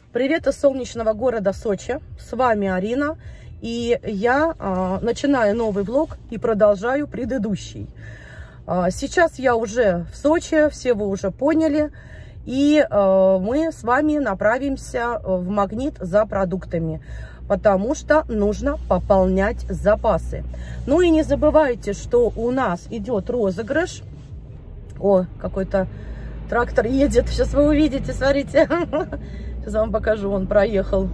Привет из солнечного города Сочи. С вами Арина. И я начинаю новый влог и продолжаю предыдущий. Сейчас я уже в Сочи, все вы уже поняли. И мы с вами направимся в Магнит за продуктами, потому что нужно пополнять запасы. Ну и не забывайте, что у нас идет розыгрыш. О, какой-то трактор едет. Сейчас вы увидите, смотрите. Сейчас я вам покажу, он проехал.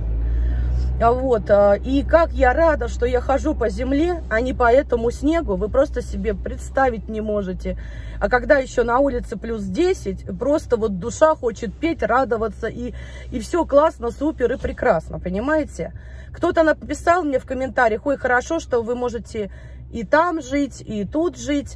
Вот, и как я рада, что я хожу по земле, а не по этому снегу, вы просто себе представить не можете. А когда еще на улице плюс 10, просто вот душа хочет петь, радоваться, и все классно, супер и прекрасно, понимаете? Кто-то написал мне в комментариях: ой, хорошо, что вы можете и там жить, и тут жить.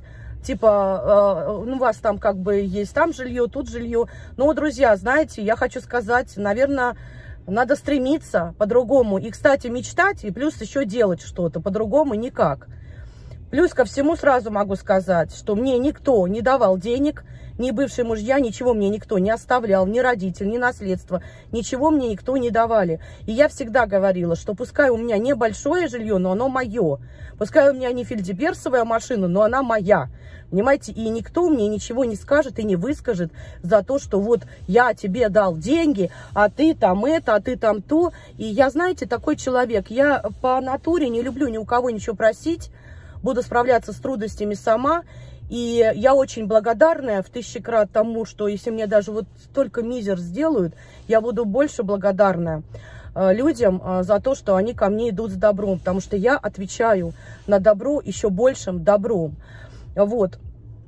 Типа, у вас там как бы есть там жилье, тут жилье. Но, друзья, знаете, я хочу сказать, наверное, надо стремиться по-другому. И, кстати, мечтать, и плюс еще делать что-то. По-другому никак. Плюс ко всему сразу могу сказать, что мне никто не давал денег, ни бывшие мужья, ничего мне никто не оставлял, ни родитель, ни наследство, ничего мне никто не давали. И я всегда говорила, что пускай у меня небольшое жилье, но оно мое. Пускай у меня не фельдъегерсовая машина, но она моя. Понимаете, и никто мне ничего не скажет и не выскажет за то, что вот я тебе дал деньги, а ты там это, а ты там то. И я, знаете, такой человек, я по натуре не люблю ни у кого ничего просить, буду справляться с трудностями сама. И я очень благодарная в 1000 крат тому, что если мне даже вот столько мизер сделают, я буду больше благодарна людям за то, что они ко мне идут с добром, потому что я отвечаю на добро еще большим добром. Вот.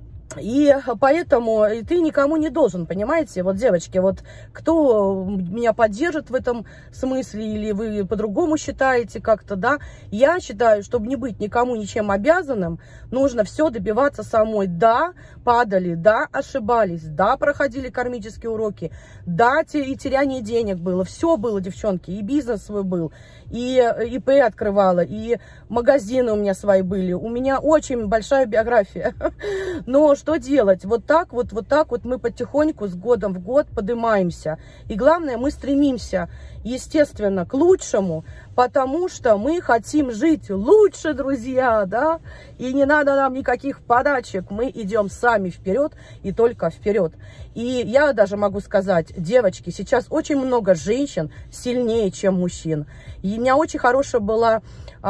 И поэтому ты никому не должен, понимаете? Вот, девочки, вот кто меня поддержит в этом смысле, или вы по-другому считаете как-то, да? Я считаю, чтобы не быть никому ничем обязанным, нужно все добиваться самой. Да, падали, да, ошибались, да, проходили кармические уроки, да, и теряние денег было, все было, девчонки, и бизнес свой был, и ИП открывала, и магазины у меня свои были, у меня очень большая биография, но что делать? Вот так вот мы потихоньку с годом в год поднимаемся. И главное, мы стремимся, естественно, к лучшему, потому что мы хотим жить лучше, друзья, да? И не надо нам никаких подачек. Мы идем сами вперед и только вперед. И я даже могу сказать, девочки, сейчас очень много женщин сильнее, чем мужчин. И у меня очень хорошая была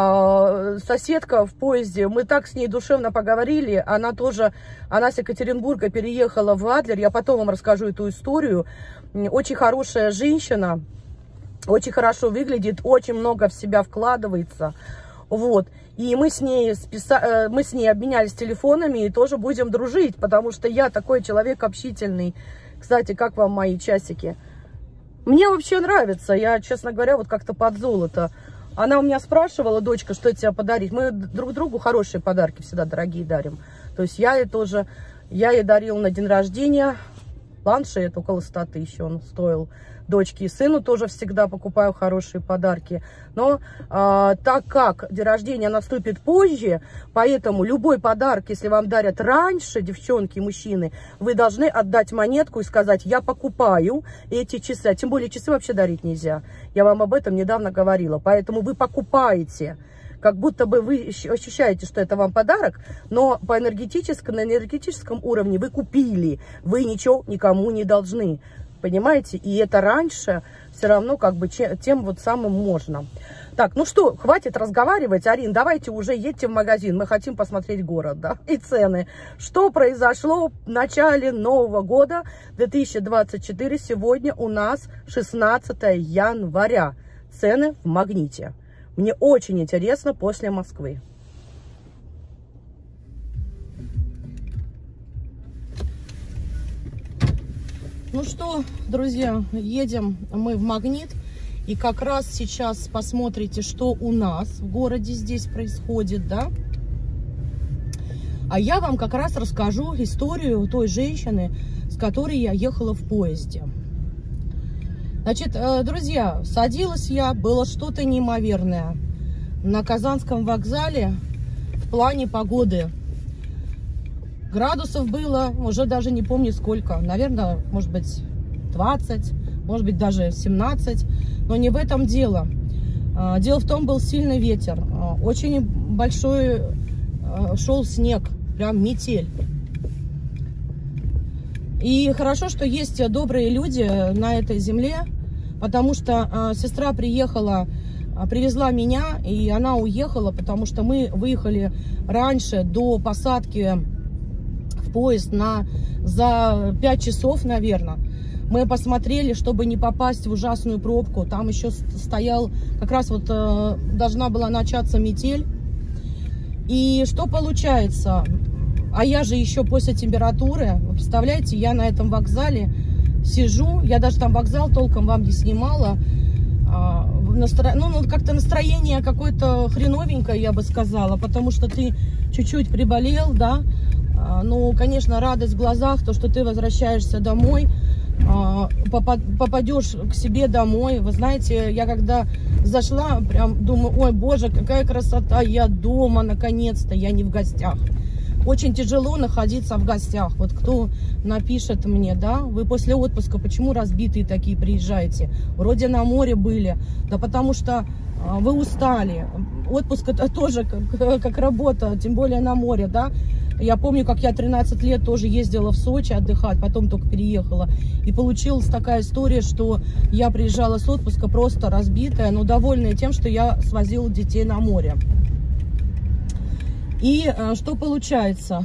соседка в поезде, мы так с ней душевно поговорили, она с Екатеринбурга переехала в Адлер, я потом вам расскажу эту историю. Очень хорошая женщина, очень хорошо выглядит, очень много в себя вкладывается, вот. И мы с ней обменялись телефонами и тоже будем дружить, потому что я такой человек общительный. Кстати, как вам мои часики? Мне вообще нравится, я, честно говоря, вот как-то под золото. Она у меня спрашивала: дочка, что тебе подарить? Мы друг другу хорошие подарки всегда дорогие дарим. То есть я ей дарил на день рождения планшет, около 100 тысяч он стоил. Дочке и сыну тоже всегда покупаю хорошие подарки. Но так как день рождения наступит позже, поэтому любой подарок, если вам дарят раньше, девчонки и мужчины, вы должны отдать монетку и сказать: я покупаю эти часы. А тем более часы вообще дарить нельзя. Я вам об этом недавно говорила. Поэтому вы покупаете, как будто бы вы ощущаете, что это вам подарок, но на энергетическом уровне вы купили. Вы ничего никому не должны. Понимаете? И это раньше все равно как бы тем вот самым можно. Так, ну что, хватит разговаривать. Арин, давайте уже едьте в магазин. Мы хотим посмотреть город, да, и цены. Что произошло в начале Нового года 2024? Сегодня у нас 16 января. Цены в Магните. Мне очень интересно после Москвы. Ну что, друзья, едем мы в Магнит. И как раз сейчас посмотрите, что у нас в городе здесь происходит, да. А я вам как раз расскажу историю той женщины, с которой я ехала в поезде. Значит, друзья, садилась я, было что-то неимоверное. На Казанском вокзале в плане погоды. Градусов было, уже даже не помню сколько, наверное, может быть 20, может быть, даже 17. Но не в этом дело. Дело в том, был сильный ветер. Очень большой шел снег. Прям метель. И хорошо, что есть добрые люди на этой земле, потому что сестра приехала, привезла меня, и она уехала, потому что мы выехали раньше до посадки в поезд за 5 часов, наверное. Мы посмотрели, чтобы не попасть в ужасную пробку. Там еще стоял, как раз вот должна была начаться метель. И что получается? А я же еще после температуры, вы представляете, я на этом вокзале сижу, я даже там вокзал толком вам не снимала, ну как-то настроение какое-то хреновенькое, я бы сказала, потому что ты чуть-чуть приболел, да, ну, конечно, радость в глазах, то, что ты возвращаешься домой, попадешь к себе домой. Вы знаете, я когда зашла, прям думаю, ой, боже, какая красота, я дома, наконец-то, я не в гостях. Очень тяжело находиться в гостях. Вот кто напишет мне, да, вы после отпуска почему разбитые такие приезжаете? Вроде на море были. Да потому что вы устали. Отпуск это тоже как работа, тем более на море, да. Я помню, как я 13 лет тоже ездила в Сочи отдыхать, потом только переехала. И получилась такая история, что я приезжала с отпуска просто разбитая, но довольная тем, что я свозила детей на море. И что получается?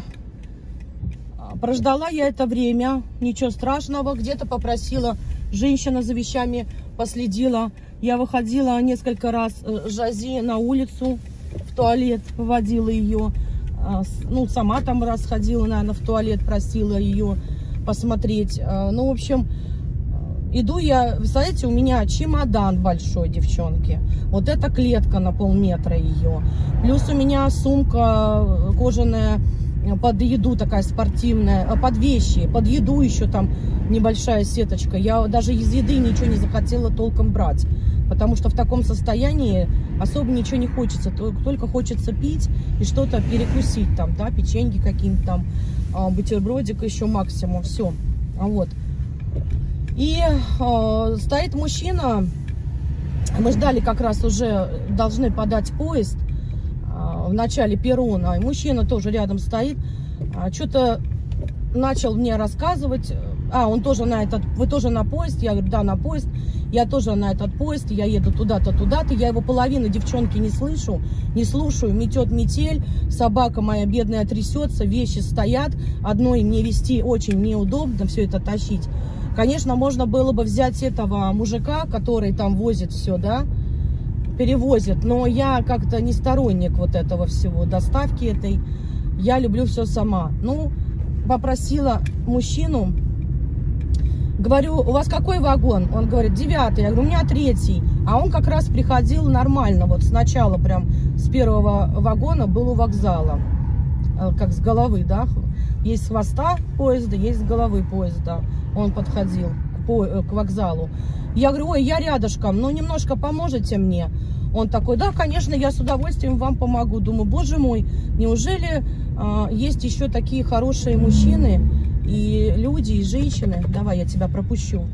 Прождала я это время, ничего страшного, где-то попросила, женщина за вещами последила. Я выходила несколько раз Жази на улицу, в туалет, поводила ее. Ну, сама там раз ходила, наверное, в туалет, просила ее посмотреть. Ну, в общем, иду я, представляете, у меня чемодан большой, девчонки. Вот эта клетка на полметра ее. Плюс у меня сумка кожаная под еду такая спортивная, под вещи, под еду еще там небольшая сеточка. Я даже из еды ничего не захотела толком брать, потому что в таком состоянии особо ничего не хочется, только хочется пить и что-то перекусить там, да, печеньки какие-то там, бутербродик еще максимум, все, вот. И стоит мужчина, мы ждали как раз уже, должны подать поезд в начале перрона, и мужчина тоже рядом стоит, что-то начал мне рассказывать, он тоже на этот, вы тоже на поезд? Я говорю, да, на поезд, я тоже на этот поезд, я еду туда-то, туда-то, я его половину, девчонки, не слышу, не слушаю, метет метель, собака моя бедная трясется, вещи стоят, одной мне вести очень неудобно, все это тащить. Конечно, можно было бы взять этого мужика, который там возит все, да, перевозит, но я как-то не сторонник вот этого всего, доставки этой, я люблю все сама. Ну, попросила мужчину, говорю, у вас какой вагон? Он говорит, 9-й, я говорю, у меня 3-й, а он как раз приходил нормально, вот сначала прям с первого вагона был у вокзала, как с головы, да, есть с хвоста поезда, есть с головы поезда, он подходил к вокзалу. Я говорю, ой, я рядышком, ну немножко поможете мне? Он такой, да, конечно, я с удовольствием вам помогу. Думаю, боже мой, неужели есть еще такие хорошие мужчины и люди, и женщины? Давай, я тебя пропущу.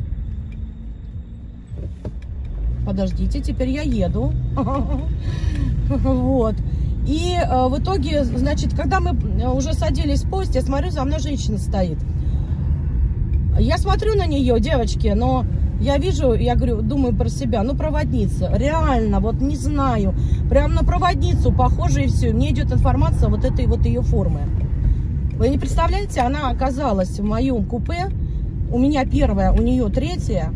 Подождите, теперь я еду. Вот. И в итоге, значит, когда мы уже садились в поезд, я смотрю, за мной женщина стоит. Я смотрю на нее, девочки, но я вижу, я говорю, думаю про себя, ну, проводница, реально, вот не знаю, прям на проводницу похоже и все. Мне идет информация вот этой вот ее формы. Вы не представляете, она оказалась в моем купе, у меня первая, у нее 3-я.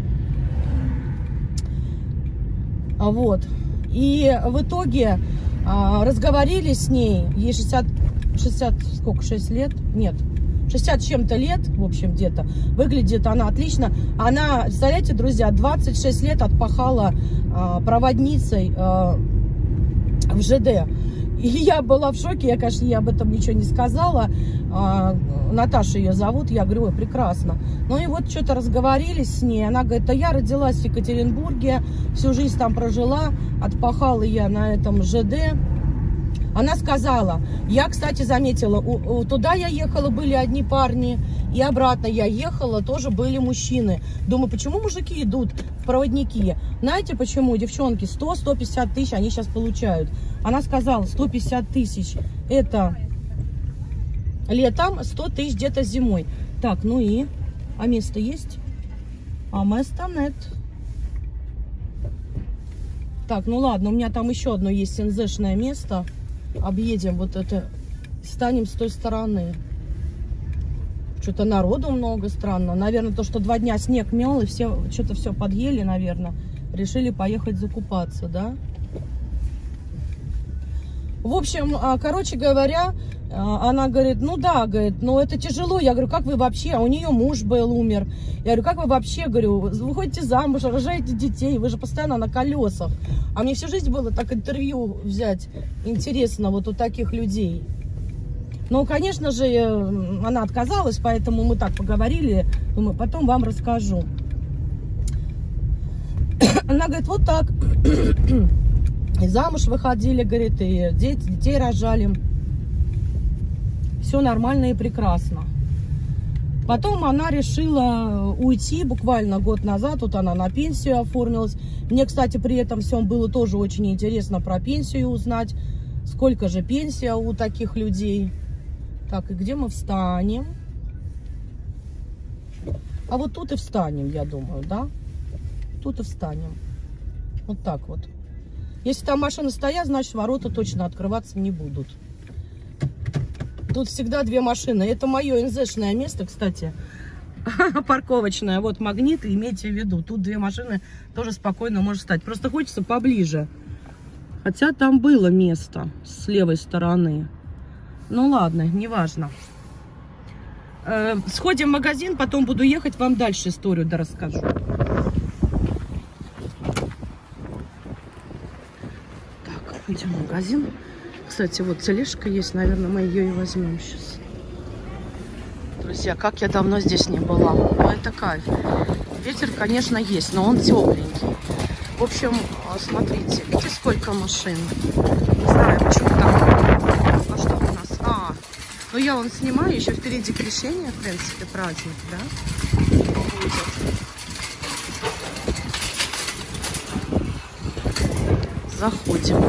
Вот. И в итоге разговорились с ней, ей 60, сколько, 6 лет? Нет. 60 чем-то лет, в общем, где-то. Выглядит она отлично. Она, представляете, друзья, 26 лет отпахала проводницей в ЖД. И я была в шоке, я, конечно, ей об этом ничего не сказала. Наташа ее зовут, я говорю, ой, прекрасно. Ну и вот что-то разговорились с ней. Она говорит, да я родилась в Екатеринбурге, всю жизнь там прожила, отпахала я на этом ЖД. Она сказала, я, кстати, заметила, туда я ехала, были одни парни, и обратно я ехала, тоже были мужчины. Думаю, почему мужики идут в проводники? Знаете почему, девчонки, 100-150 тысяч они сейчас получают. Она сказала, 150 тысяч это летом, 100 тысяч где-то зимой. Так, ну и, а место есть? А места нет. Так, ну ладно, у меня там еще одно есть НЗшное место. Объедем вот это, станем с той стороны. Что-то народу много, странно. Наверное, то, что 2 дня снег мел, и все что-то все подъели, наверное. Решили поехать закупаться, да? В общем, короче говоря, она говорит, ну да, говорит, но это тяжело. Я говорю, как вы вообще? А у нее муж был, умер. Я говорю, как вы вообще, говорю, вы выходите замуж, рожаете детей, вы же постоянно на колесах. А мне всю жизнь было так интервью взять. Интересно, вот у таких людей. Ну, конечно же, она отказалась, поэтому мы так поговорили. Думаю, потом вам расскажу. Она говорит, вот так. И замуж выходили, говорит, и детей рожали. Все нормально и прекрасно. Потом она решила уйти буквально год назад. Вот она на пенсию оформилась. Мне, кстати, при этом всем было тоже очень интересно про пенсию узнать. Сколько же пенсия у таких людей. Так, и где мы встанем? А вот тут и встанем, я думаю, да? Тут и встанем. Вот так вот. Если там машины стоят, значит, ворота точно открываться не будут. Тут всегда 2 машины. Это мое НЗшное место, кстати. Парковочное. Вот магниты, имейте в виду. Тут 2 машины тоже спокойно может стать. Просто хочется поближе. Хотя там было место с левой стороны. Ну ладно, неважно. Сходим в магазин, потом буду ехать, вам дальше историю расскажу. Так, идем в магазин. Кстати, вот тележка есть, наверное, мы ее и возьмем сейчас. Друзья, как я давно здесь не была. Ну, это кайф. Ветер, конечно, есть, но он тепленький. В общем, смотрите, видите, сколько машин. Не знаю, почему так. А что у нас? Ну я вон снимаю, еще впереди крещение, в принципе, праздник, да? Будет. Заходим.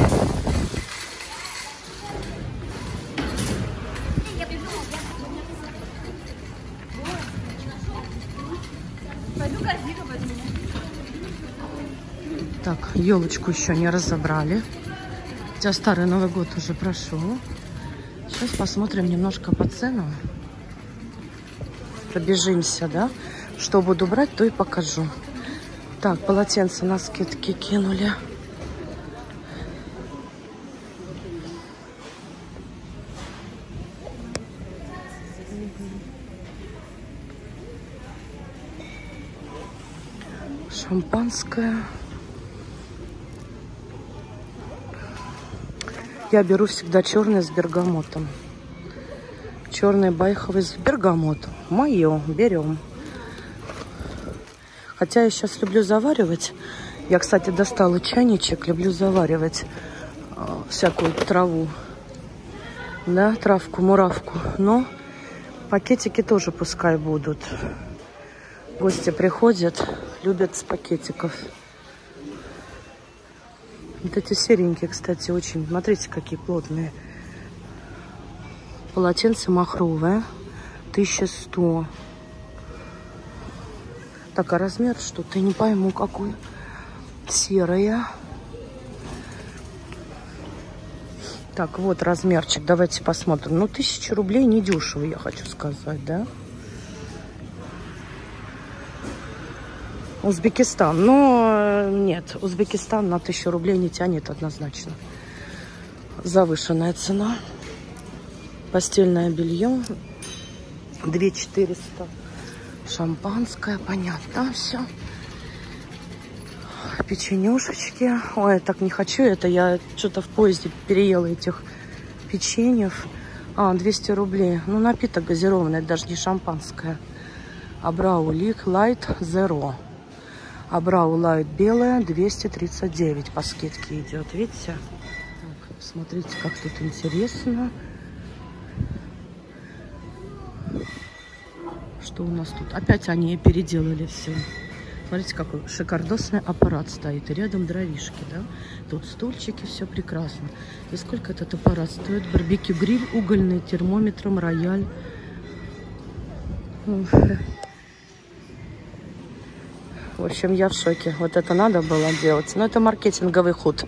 Так, елочку еще не разобрали. Хотя старый Новый год уже прошел. Сейчас посмотрим немножко по ценам. Пробежимся, да? Что буду брать, то и покажу. Так, полотенце на скидки кинули. Шампанское. Я беру всегда черный с бергамотом. Черный байховый с бергамотом. Мое. Берем. Хотя я сейчас люблю заваривать. Я, кстати, достала чайничек. Люблю заваривать всякую траву. Да, травку, муравку. Но пакетики тоже пускай будут. Гости приходят, любят с пакетиков. Вот эти серенькие, кстати, очень. Смотрите, какие плотные. Полотенце махровое. 1100. Так, а размер что-то не пойму какой. Серая. Так, вот размерчик. Давайте посмотрим. Ну, 1000 рублей не дешево, я хочу сказать, да? Узбекистан. Но нет, Узбекистан на 1000 рублей не тянет однозначно. Завышенная цена. Постельное белье 2400. Шампанское, понятно все. Печенюшечки. Ой, так не хочу это. Я что-то в поезде переела этих печеньев. 200 рублей. Ну, напиток газированный, это даже не шампанское. Абрау Лайт Zero. Абрау Лайт белая 239 по скидке идет. Видите? Так. Смотрите, как тут интересно. Что у нас тут? Опять они переделали все. Смотрите, какой шикардосный аппарат стоит. И рядом дровишки, да? Тут стульчики, все прекрасно. И сколько этот аппарат стоит? Барбекю-гриль, угольный, термометром, рояль. В общем, я в шоке. Вот это надо было делать. Но это маркетинговый ход.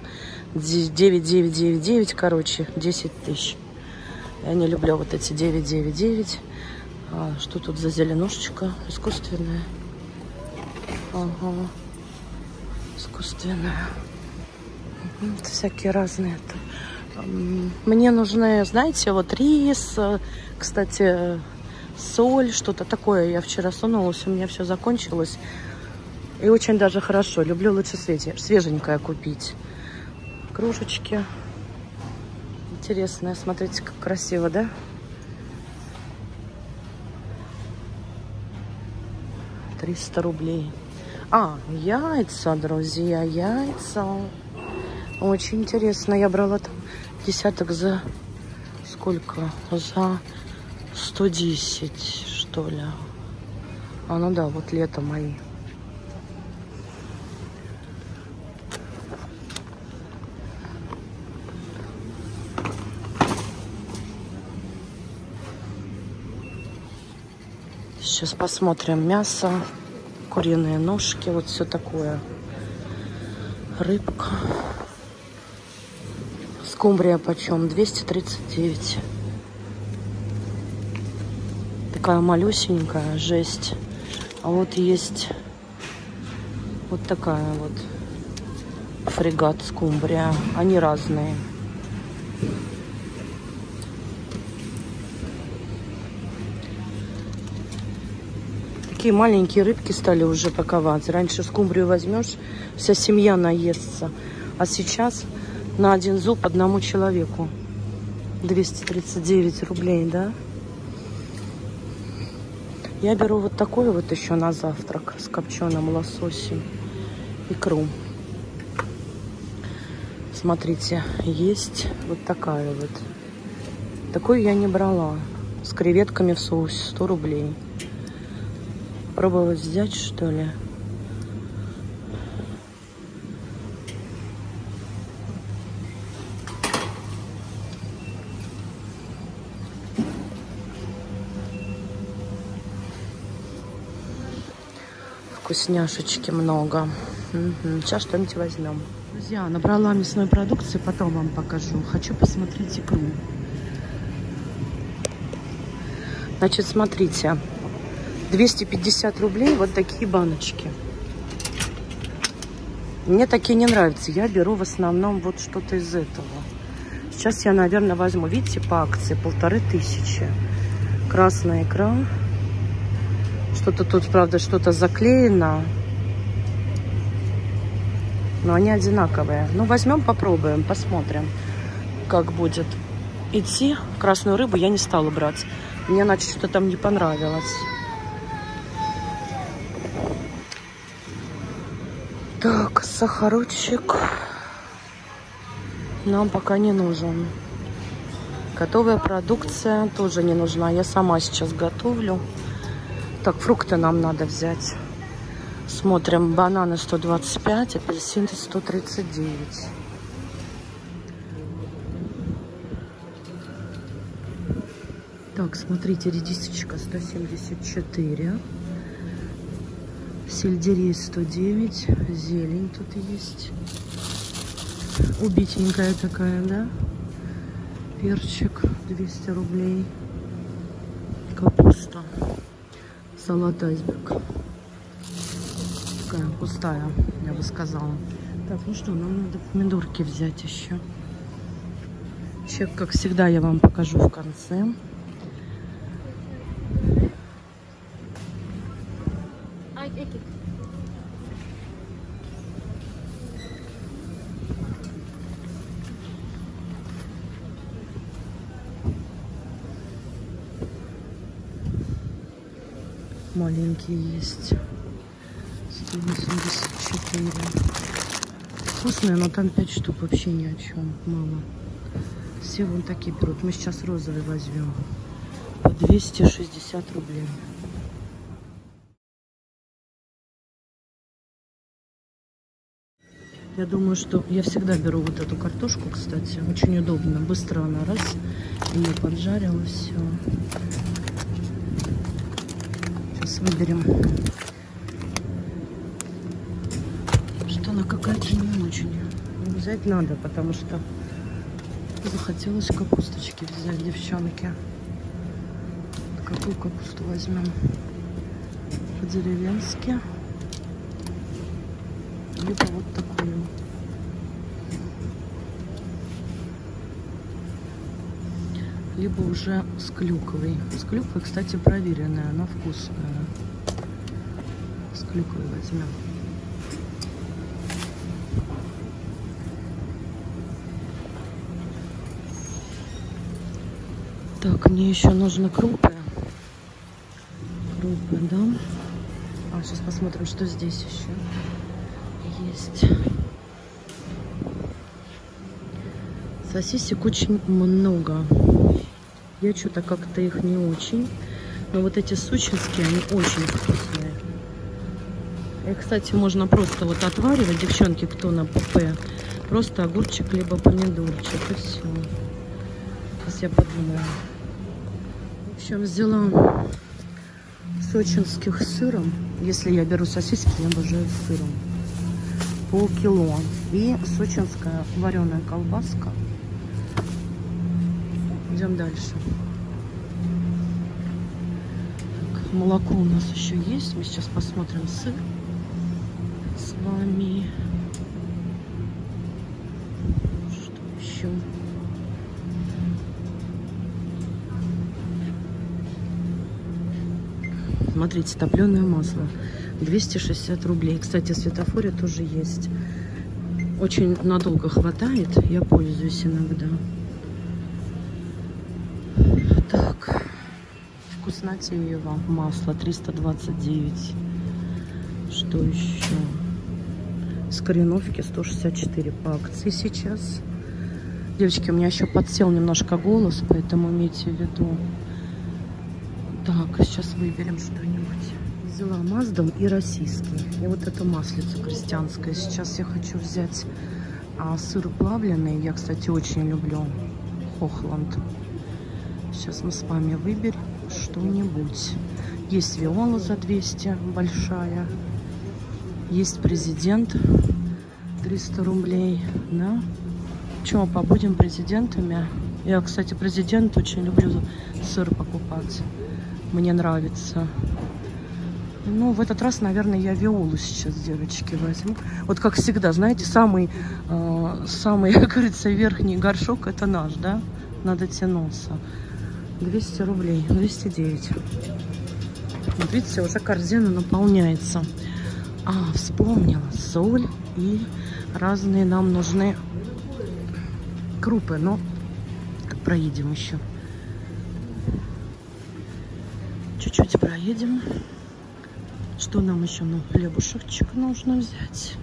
9999, короче, 10 тысяч. Я не люблю вот эти 999. А что тут за зеленушечка? Искусственная. Ага. Искусственная. Всякие разные. Мне нужны, знаете, вот рис, кстати, соль, что-то такое. Я вчера сунулась, у меня все закончилось. И очень даже хорошо. Люблю лучше свеженькое купить. Кружечки. Интересные. Смотрите, как красиво, да? $300. А, яйца, друзья, яйца. Очень интересно. Я брала там десяток за сколько? За 110, что ли. А, ну да, вот лето мои. Сейчас посмотрим мясо, куриные ножки, вот все такое. Рыбка. Скумбрия почем? 239. Такая малюсенькая, жесть. А вот есть вот такая вот фрегат скумбрия. Они разные. Такие маленькие рыбки стали уже паковать. Раньше скумбрию возьмешь, вся семья наестся. А сейчас на один зуб одному человеку. 239 рублей, да? Я беру вот такой вот еще на завтрак с копченым лососем. Икру. Смотрите, есть вот такая вот. Такую я не брала. С креветками в соусе 100 рублей. Пробовать взять, что ли? Вкусняшечки много. Сейчас что-нибудь возьмем. Друзья, набрала мясной продукции, потом вам покажу. Хочу посмотреть икру. Значит, смотрите. 250 рублей вот такие баночки. Мне такие не нравятся. Я беру в основном вот что-то из этого. Сейчас я, наверное, возьму. Видите, по акции 1500. Красная икра. Что-то тут, правда, что-то заклеено. Но они одинаковые. Ну, возьмем, попробуем, посмотрим, как будет идти. Красную рыбу я не стала брать. Мне, значит, что-то там не понравилось. Так, сахарочек нам пока не нужен. Готовая продукция тоже не нужна. Я сама сейчас готовлю. Так, фрукты нам надо взять. Смотрим. Бананы 125, апельсины 139. Так, смотрите, редисочка 174. Сельдерей 109. Зелень тут есть. Убитенькая такая, да? Перчик 200 рублей. Капуста. Салат айсберг. Такая пустая, я бы сказала. Так, ну что, нам надо помидорки взять еще. Чек, как всегда, я вам покажу в конце. Маленькие есть. 184. Вкусные, но там 5 штук вообще ни о чем. Мало. Все вон такие берут. Мы сейчас розовый возьмем. По 260 рублей. Я думаю, что я всегда беру вот эту картошку, кстати. Очень удобно. Быстро она раз. Ее поджарила. Все. Сейчас выберем. Что она какая-то не очень. Взять надо, потому что захотелось капусточки взять, девчонки. Какую капусту возьмем? По-деревенски. Либо вот такую. Либо уже с клюквой. С клюквой, кстати, проверенная, она вкусная. С клюквой возьмем. Так, мне еще нужны крупы. Крупы, да? А, сейчас посмотрим, что здесь еще есть. Сосисек очень много. Я что-то как-то их не очень. Но вот эти сочинские, они очень вкусные. И, кстати, можно просто вот отваривать, девчонки, кто на ПП. Просто огурчик, либо помидорчик, и все. Сейчас я подумаю. В общем, взяла сочинских с сыром. Если я беру сосиски, я обожаю с сыром. Полкило. И сочинская вареная колбаска. Идем дальше. Так, молоко у нас еще есть. Мы сейчас посмотрим сыр с вами. Что еще? Смотрите, топленое масло. 260 рублей. Кстати, в светофоре тоже есть. Очень надолго хватает. Я пользуюсь иногда. Так. Вкуснотеево. Масло 329. Что еще? С Кореновки 164 по акции сейчас. Девочки, у меня еще подсел немножко голос, поэтому имейте в виду. Так, сейчас выберем что-нибудь. Взяла Маздом и российский. И вот эту маслицу крестьянское. Сейчас я хочу взять сыр плавленый. Я, кстати, очень люблю Хохланд. Сейчас мы с вами выберем что-нибудь. Есть Виола за 200, большая. Есть Президент 300 рублей. Да? Че, побудем президентами? Я, кстати, Президент очень люблю сыр покупать. Мне нравится. Ну, в этот раз, наверное, я Виолу сейчас, девочки, возьму. Вот как всегда, знаете, самый, как говорится, верхний горшок это наш, да? Надо тянуться. 200 рублей, 209. Вот видите, уже корзина наполняется. А, вспомнила. Соль и разные нам нужны крупы. Но проедем еще. Чуть-чуть проедем. Что нам еще? Ну, хлебушечек нужно взять.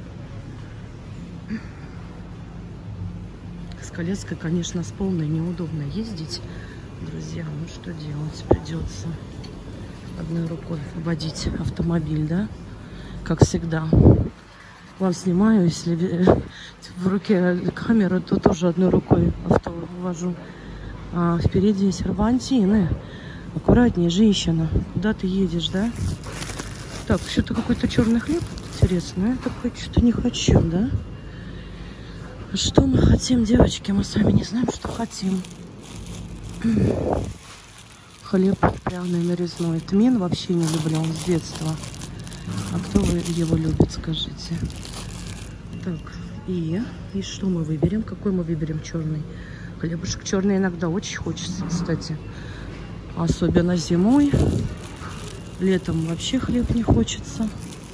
С коляской, конечно, с полной неудобно ездить. Друзья, ну что делать? Придется одной рукой водить автомобиль, да? Как всегда. Вам снимаю, если в руке камера, то тоже одной рукой авто вожу. А впереди есть сервантины. Аккуратнее, женщина. Куда ты едешь, да? Так, что-то какой-то черный хлеб. Интересно. Я такой что-то не хочу, да? А что мы хотим, девочки? Мы сами не знаем, что хотим. Хлеб пряный, нарезной. Тмин вообще не люблю с детства. А кто его любит, скажите? Так, и что мы выберем? Какой мы выберем черный? Хлебушек черный иногда очень хочется, кстати. Особенно зимой. Летом вообще хлеб не хочется.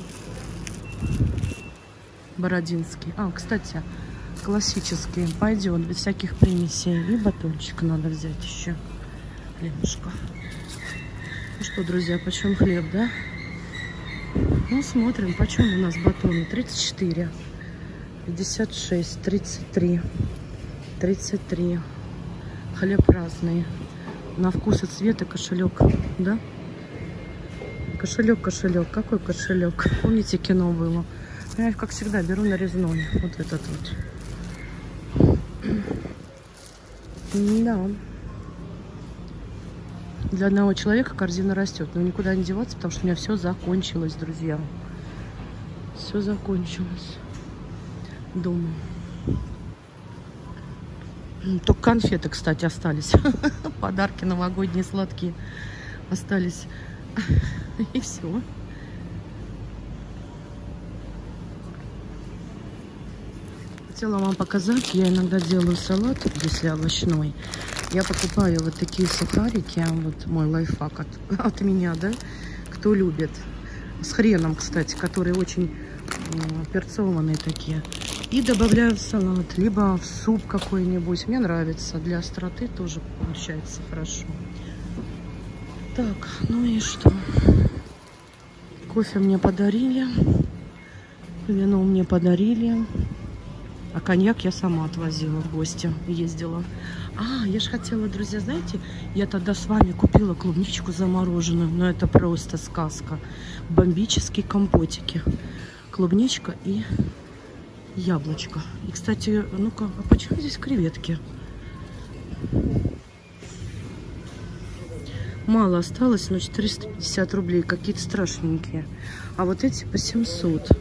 Бородинский. А, кстати, классический пойдет, без всяких примесей. И батончик надо взять еще. Хлебушка. Ну что, друзья, почем хлеб, да? Ну, смотрим, почем у нас батоны. 34, 56, 33, 33, Хлеб разный. На вкус и цвет и кошелек, да? Кошелек, кошелек. Какой кошелек? Помните, кино было? Я, как всегда, беру нарезной. Вот этот вот. Да. Для одного человека корзина растет. Но никуда не деваться, потому что у меня все закончилось, друзья. Все закончилось дома. Только конфеты, кстати, остались. Подарки новогодние сладкие остались. И все. Хотела вам показать, я иногда делаю салат, если овощной. Я покупаю вот такие сухарики, вот мой лайфхак от меня, да, кто любит. С хреном, кстати, которые очень перцованные такие. И добавляю в салат, либо в суп какой-нибудь. Мне нравится, для остроты тоже получается хорошо. Так, ну и что? Кофе мне подарили, вино мне подарили. А коньяк я сама отвозила в гости, ездила. А, я же хотела, друзья, знаете, я тогда с вами купила клубничку замороженную. Но это просто сказка. Бомбические компотики. Клубничка и яблочко. И, кстати, ну-ка, а почему здесь креветки? Мало осталось, но 450 рублей. Какие-то страшненькие. А вот эти по 700.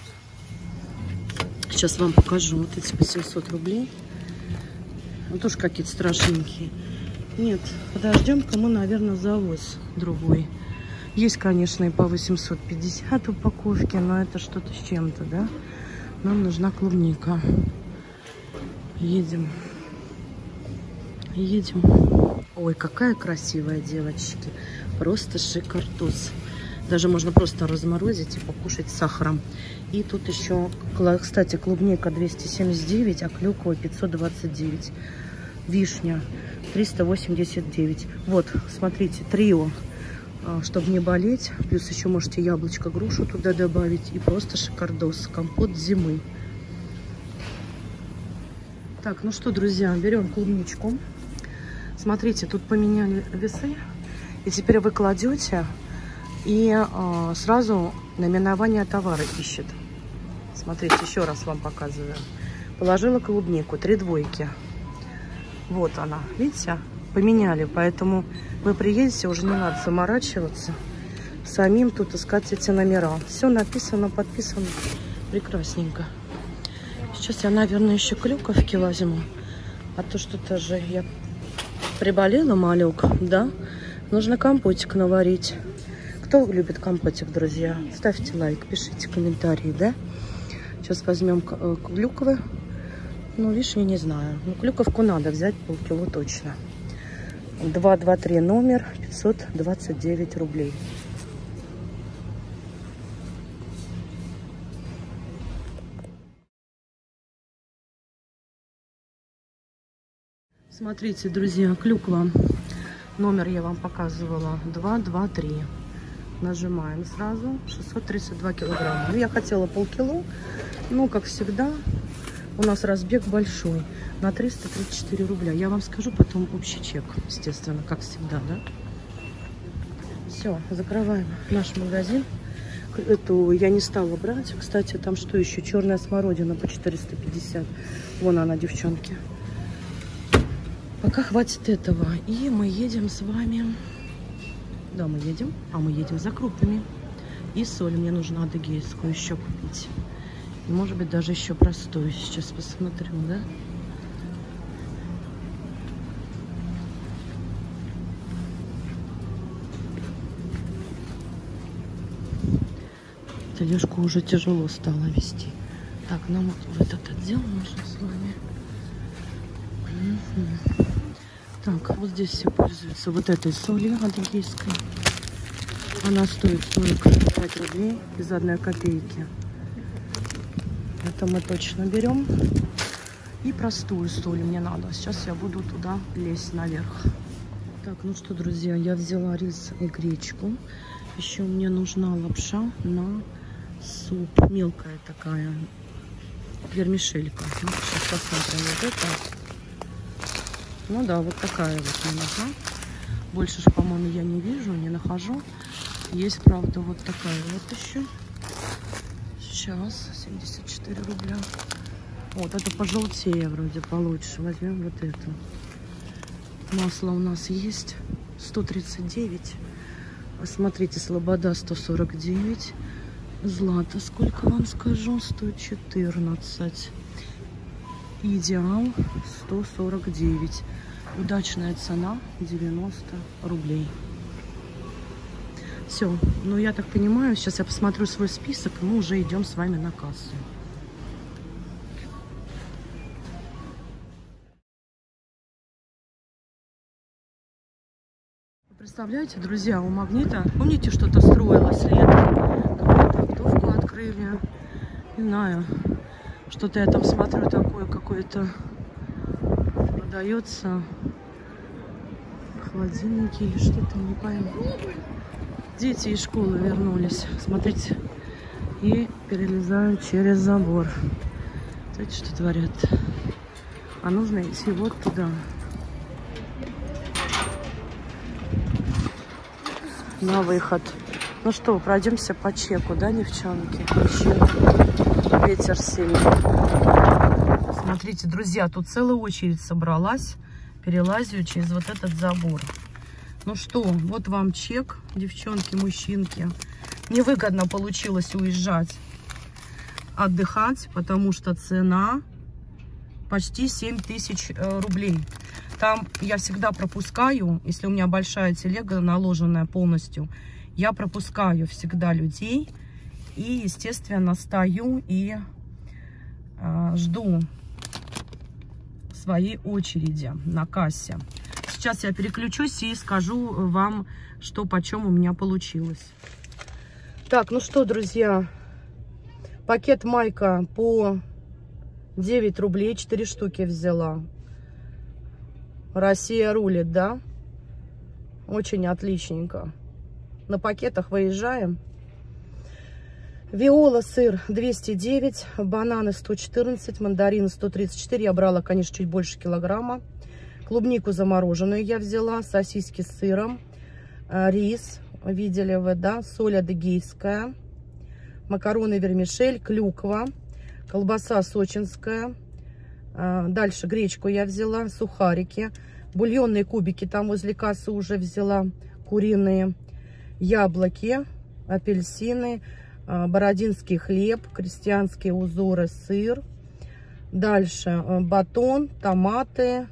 Сейчас вам покажу. Вот эти по 700 рублей. Ну, тоже какие-то страшненькие. Нет, подождем-ка мы, наверное, завоз другой. Есть, конечно, и по 850 упаковки, но это что-то с чем-то, да? Нам нужна клубника. Едем. Едем. Ой, какая красивая, девочки. Просто шикардос. Даже можно просто разморозить и покушать с сахаром. И тут еще, кстати, клубника 279, а клюква 529. Вишня 389. Вот, смотрите, трио, чтобы не болеть. Плюс еще можете яблочко, грушу туда добавить. И просто шикардос. Компот зимы. Так, ну что, друзья, берем клубничку. Смотрите, тут поменяли весы. И теперь вы кладете, и сразу наименование товара ищет. Смотрите, еще раз вам показываю. Положила клубнику, 3 двойки. Вот она, видите? Поменяли, поэтому вы приедете, уже не надо заморачиваться. Самим тут искать эти номера. Все написано, подписано. Прекрасненько. Сейчас я, наверное, еще клюковки возьму. А то что-то же я приболела малек, да? Нужно компотик наварить. Кто любит компотик, друзья? Ставьте лайк, пишите комментарии, да? Сейчас возьмем клюквы. Ну, вишни не знаю. Ну, клюковку надо взять, полкило точно. 223 номер, 529 рублей. Смотрите, друзья, клюква. Номер я вам показывала. 223. Нажимаем сразу. 632 килограмма. Ну, я хотела полкило. Ну, как всегда, у нас разбег большой. На 334 рубля. Я вам скажу потом общий чек, естественно, как всегда, да? Все, закрываем наш магазин. Эту я не стала брать. Кстати, там что еще? Черная смородина по 450. Вон она, девчонки. Пока хватит этого. И мы едем с вами. Да, мы едем. А мы едем за крупами. И соль мне нужно адыгейскую еще купить. И, может быть, даже еще простую. Сейчас посмотрю, да? Тележку уже тяжело стало вести. Так, нам вот в этот отдел нужно с вами. Так, вот здесь все пользуются вот этой солью адыгейской. Она стоит 45 рублей без 1 копейки. Это мы точно берем. И простую соль мне надо. Сейчас я буду туда лезть наверх. Так, ну что, друзья, я взяла рис и гречку. Еще мне нужна лапша на суп. Мелкая такая. Вермишелька. Ну, сейчас посмотрим вот это. Ну да, вот такая вот мне нужна. Больше же, по-моему, я не вижу, не нахожу. Есть, правда, вот такая вот еще. Сейчас 74 рубля. Вот это пожелтее вроде получше. Возьмем вот эту. Масло у нас есть 139. Смотрите, Слобода 149. Злато, сколько вам скажу? 114. Идеал 149. Удачная цена 90 рублей. Все. Ну, я так понимаю, сейчас я посмотрю свой список, и мы уже идем с вами на кассу. Представляете, друзья, у Магнита, помните, что-то строилось летом? Какую-то оптовку открыли. Не знаю, что-то я там смотрю такое какое-то продается. Холодильники или что-то, не пойму. Дети из школы вернулись, смотрите, и перелезают через забор. Смотрите, что творят. А нужно идти вот туда. На выход. Ну что, пройдемся по чеку, да, девчонки? Еще ветер сильный. Смотрите, друзья, тут целая очередь собралась. Перелазию через вот этот забор. Ну что, вот вам чек, девчонки, мужчинки. Невыгодно получилось уезжать, отдыхать, потому что цена почти 7000 рублей. Там я всегда пропускаю, если у меня большая телега, наложенная полностью, я пропускаю всегда людей. И, естественно, стою и жду своей очереди на кассе. Сейчас я переключусь и скажу вам, что почем у меня получилось. Так, ну что, друзья, пакет майка по 9 рублей, 4 штуки взяла. Россия рулит, да? Очень отличненько. На пакетах выезжаем. Виола сыр 209, бананы 114, мандарины 134. Я брала, конечно, чуть больше килограмма. Клубнику замороженную я взяла, сосиски с сыром, рис, видели вы, да, соль адыгейская, макароны вермишель, клюква, колбаса сочинская. Дальше гречку я взяла, сухарики, бульонные кубики там возле кассы уже взяла, куриные, яблоки, апельсины, бородинский хлеб, крестьянские узоры, сыр. Дальше батон, томаты,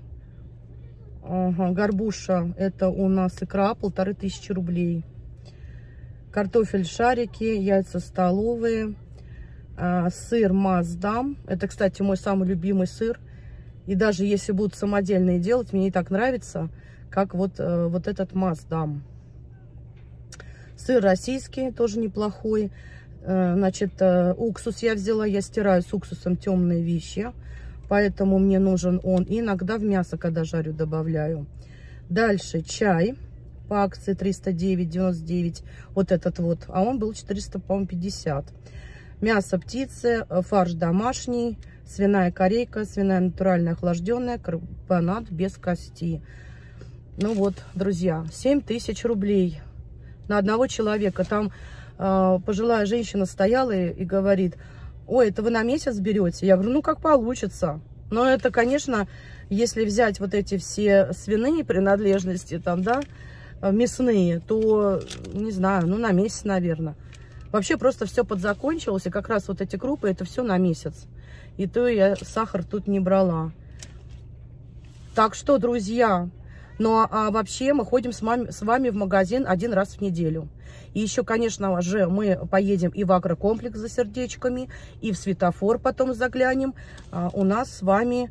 горбуша, это у нас икра, 1500 рублей. Картофель шарики, яйца столовые, сыр Маасдам. Это, кстати, мой самый любимый сыр. И даже если будут самодельные делать, мне не так нравится, как вот этот Маасдам. Сыр российский, тоже неплохой. Значит, уксус я взяла, я стираю с уксусом темные вещи, поэтому мне нужен он. И иногда в мясо, когда жарю, добавляю. Дальше чай по акции 309,99, вот этот вот, а он был 450. Мясо птицы, фарш домашний, свиная корейка, свиная натуральная охлажденная, карбонат без кости. Ну вот, друзья, 7000 рублей на одного человека. Там пожилая женщина стояла и говорит: ой, это вы на месяц берете? Я говорю, ну как получится. Но это, конечно, если взять вот эти все свиные принадлежности, там, да, мясные, то, не знаю, ну на месяц, наверное. Вообще просто все подзакончилось, и как раз вот эти крупы, это все на месяц. И то я сахар тут не брала. Так что, друзья, ну а вообще мы ходим с вами в магазин 1 раз в неделю. И еще, конечно же, мы поедем и в агрокомплекс за сердечками, и в светофор потом заглянем. У нас с вами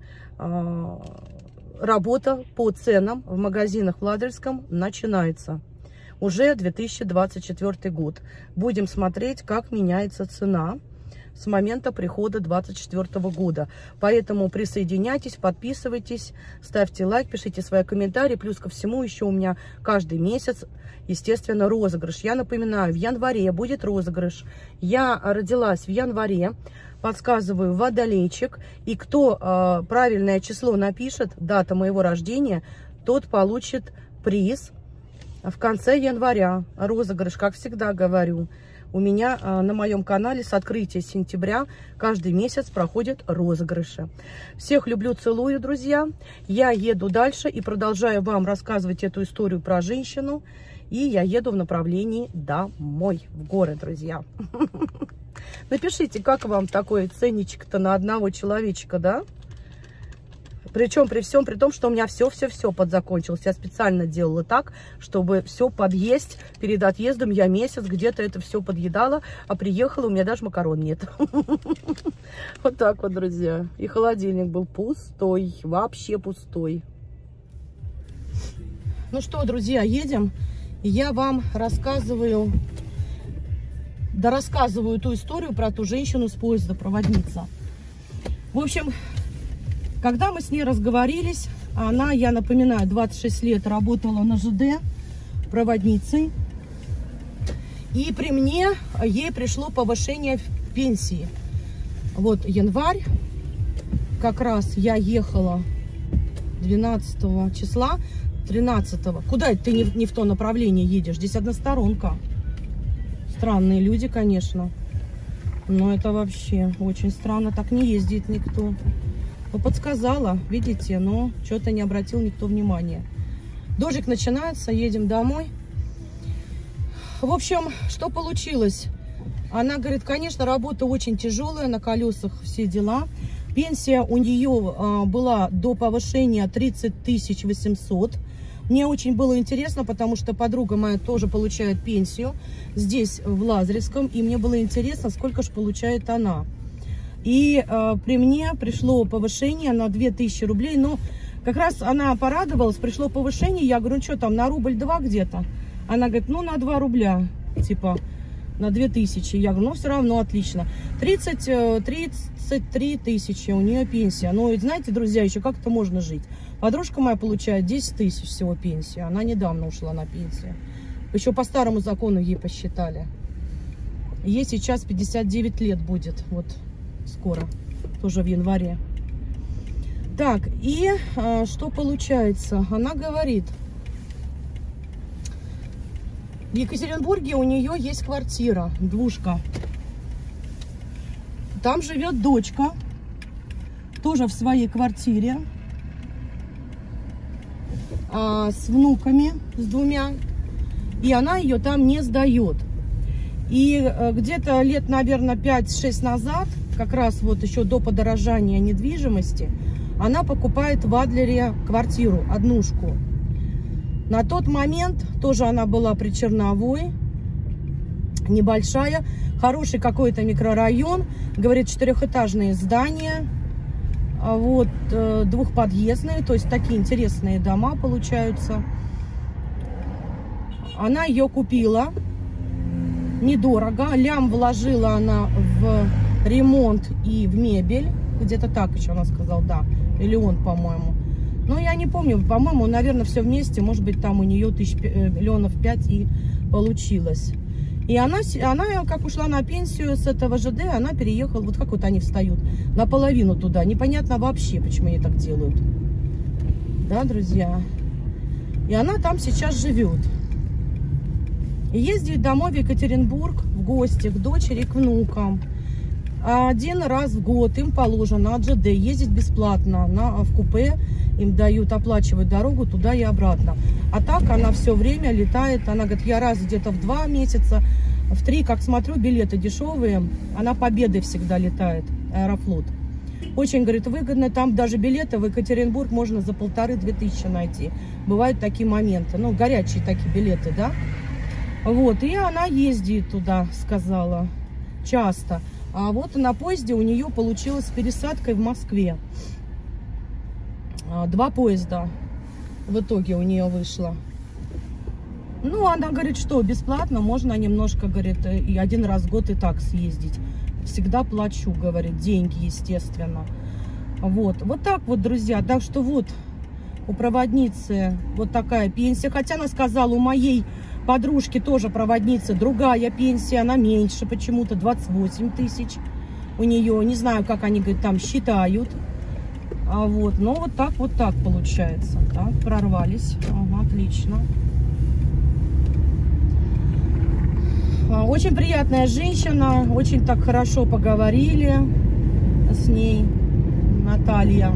работа по ценам в магазинах в Ладожском начинается. Уже 2024 год. Будем смотреть, как меняется цена. с момента прихода 2024 года. Поэтому присоединяйтесь, подписывайтесь, ставьте лайк, пишите свои комментарии. Плюс ко всему еще у меня каждый месяц, естественно, розыгрыш. Я напоминаю, в январе будет розыгрыш. Я родилась в январе, подсказываю, водолейчик. И кто правильное число напишет, дата моего рождения, тот получит приз в конце января. Розыгрыш, как всегда говорю. У меня на моем канале с открытия сентября каждый месяц проходят розыгрыши. Всех люблю, целую, друзья. Я еду дальше и продолжаю вам рассказывать эту историю про женщину. И я еду в направлении домой, в горы, друзья. Напишите, как вам такой ценничек-то на одного человечка, да? Причем при всем при том, что у меня все подзакончилось. Я специально делала так, чтобы все подъесть. Перед отъездом я месяц где-то это все подъедала, а приехала, у меня даже макарон нет. Вот так вот, друзья. И холодильник был пустой, вообще пустой. Ну что, друзья, едем. Я вам рассказываю, рассказываю ту историю про ту женщину с поезда, проводница. В общем, когда мы с ней разговорились, она, я напоминаю, 26 лет работала на ЖД проводницей. И при мне ей пришло повышение пенсии. Вот январь, как раз я ехала 12 числа, 13-го. Куда это ты не в то направление едешь? Здесь односторонка. Странные люди, конечно. Но это вообще очень странно. Так не ездит никто. Ну, подсказала, видите, но что-то не обратил никто внимания. Дождик начинается, едем домой. В общем, что получилось? Она говорит, конечно, работа очень тяжелая, на колесах все дела. Пенсия у нее была до повышения 30 800. Мне очень было интересно, потому что подруга моя тоже получает пенсию здесь, в Лазаревском. И мне было интересно, сколько же получает она. И при мне пришло повышение на 2000 рублей. Но как раз она порадовалась, пришло повышение. Я говорю, ну что там, на рубль-два где-то? Она говорит, ну на 2 рубля, типа на 2000. Я говорю, ну все равно отлично. 33 тысячи у нее пенсия. Ну, и знаете, друзья, еще как-то можно жить. Подружка моя получает 10 тысяч всего пенсии. Она недавно ушла на пенсию. Еще по старому закону ей посчитали. Ей сейчас 59 лет будет. Вот скоро. Тоже в январе. Так, и что получается? Она говорит, в Екатеринбурге у нее есть квартира, двушка. Там живет дочка, тоже в своей квартире, с внуками, с 2. И она ее там не сдает. И где-то лет, наверное, 5-6 назад, как раз вот еще до подорожания недвижимости, она покупает в Адлере квартиру, однушку. На тот момент тоже она была при Черновой, небольшая, хороший какой-то микрорайон, говорит, 4-этажные здания, вот, 2-подъездные, то есть такие интересные дома получаются. Она ее купила недорого, лям вложила она в ремонт и в мебель, где-то так еще она сказала, да, 1 000 000, по-моему. Но я не помню, по-моему, наверное, все вместе, может быть, там у нее 5 миллионов и получилось. И она, как ушла на пенсию с этого ЖД, она переехала, вот как вот они встают, наполовину туда. Непонятно вообще, почему они так делают. Да, друзья? И она там сейчас живет. И ездит домой в Екатеринбург в гости к дочери, к внукам. 1 раз в год им положено от ЖД ездить бесплатно в купе. Им дают, оплачивают дорогу туда и обратно. А так она все время летает. Она говорит, я раз где-то в 2 месяца, в 3, как смотрю, билеты дешевые. Она Победой всегда летает, Аэрофлот. Очень, говорит, выгодно. Там даже билеты в Екатеринбург можно за 1500-2000 найти. Бывают такие моменты. Ну, горячие такие билеты, да? Вот, и она ездит туда, сказала, часто. А вот на поезде у нее получилось с пересадкой в Москве. 2 поезда в итоге у нее вышло. Ну, она говорит, что бесплатно можно немножко, говорит, и 1 раз в год и так съездить. всегда плачу, говорит, деньги, естественно. Вот так вот, друзья. Так что вот у проводницы вот такая пенсия. Хотя она сказала, у моей подружки тоже проводницы другая пенсия, она меньше почему-то, 28 тысяч у нее. Не знаю, как они, говорит, там считают. Вот, но вот так получается. Так, прорвались. Ага, отлично. Очень приятная женщина, очень так хорошо поговорили с ней, Наталья.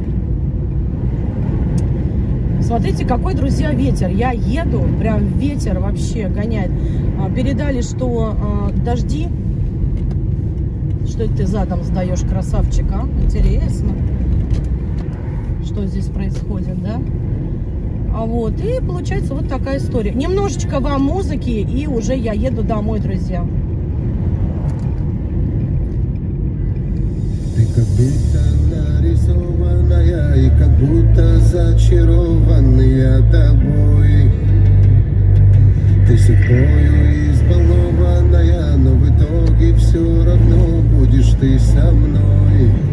Смотрите, какой, друзья, ветер. Я еду, прям ветер вообще гоняет. Передали, что дожди. Что это ты задом сдаешь, красавчик, а? Интересно, что здесь происходит, да? Вот, и получается вот такая история. Немножечко вам музыки, и уже я еду домой, друзья. Ты как будто нарисованная и как будто зачарованная тобой. Ты судьбою избалованная, но в итоге все равно будешь ты со мной.